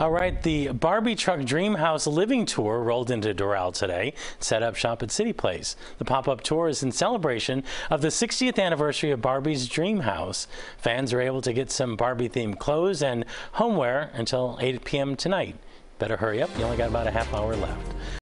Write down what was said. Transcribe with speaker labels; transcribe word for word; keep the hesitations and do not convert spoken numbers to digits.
Speaker 1: All right, the Barbie truck Dreamhouse living tour rolled into Doral today. Set up shop at City Place. The pop-up tour is in celebration of the sixtieth anniversary of Barbie's Dreamhouse. Fans are able to get some Barbie-themed clothes and homeware until eight p m tonight. Better hurry up, you only got about a half hour left.